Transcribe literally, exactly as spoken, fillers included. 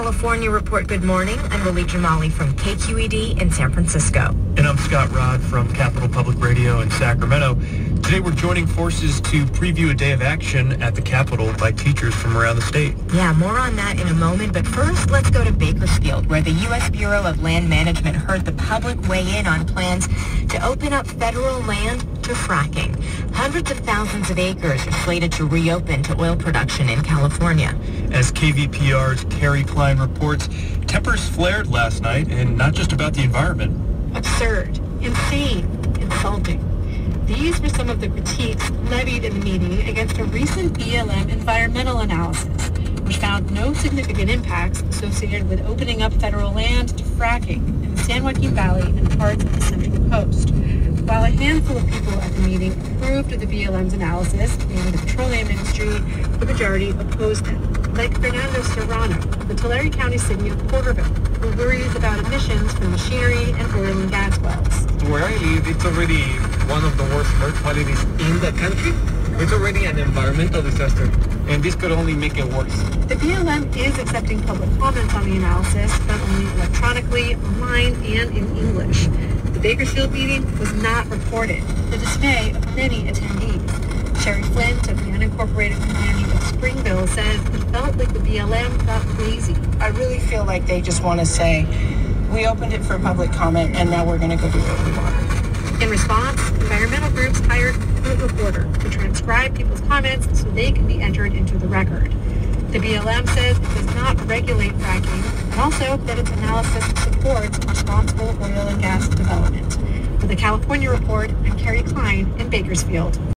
California Report, good morning. I'm Lily Jamali from K Q E D in San Francisco. And I'm Scott Rod from Capital Public Radio in Sacramento. Today we're joining forces to preview a day of action at the Capitol by teachers from around the state. Yeah, more on that in a moment, but first let's go to Bakersfield, where the U S Bureau of Land Management heard the public weigh in on plans to open up federal land to fracking. Hundreds of thousands of acres are slated to reopen to oil production in California. As K V P R's Carrie Klein reports, tempers flared last night, and not just about the environment. Absurd, insane, insulting. These were some of the critiques levied in the meeting against a recent B L M environmental analysis, which found no significant impacts associated with opening up federal land to fracking in the San Joaquin Valley and parts of the Central Coast. While a handful of people at the meeting approved of the B L M's analysis, mainly the petroleum industry, the majority opposed it. Like Fernando Serrano of the Tulare County city of Porterville, who worries about emissions from machinery and oil and gas wells. Where I live, it's already one of the worst air qualities in the country. It's already an environmental disaster, and this could only make it worse. The B L M is accepting public comments on the analysis, not only electronically, online, and in English. The Bakersfield meeting was not reported, to the dismay of many attendees. Sherry Flint of the unincorporated community of Springville says it felt like the B L M got lazy. I really feel like they just want to say, we opened it for public comment, and now we're going to go do what we want. In response, environmental groups hired a court reporter to transcribe people's comments so they can be entered into the record. The B L M says it does not regulate fracking, and also that its analysis supports responsible oil and gas development. For the California Report, I'm Carrie Klein in Bakersfield.